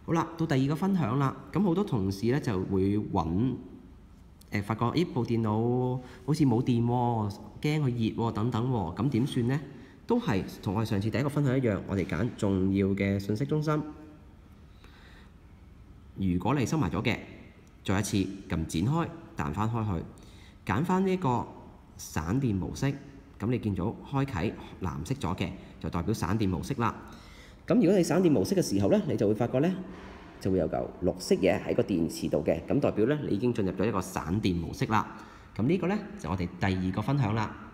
好啦，到第二個分享啦。咁好多同事咧就會揾發覺，咦部電腦好似冇電喎，驚佢熱喎等等喎，咁點算呢？都係同我哋上次第一個分享一樣，我哋揀重要嘅信息中心。如果你收埋咗嘅，再一次撳剪開，彈翻開去，揀翻呢一個省電模式。咁你見到開啟藍色咗嘅，就代表省電模式啦。咁如果你省電模式嘅時候呢，你就會發覺呢，就會有嚿綠色嘢喺個電池度嘅，咁代表呢，你已經進入咗一個省電模式啦。咁呢個呢，就我哋第二個分享啦。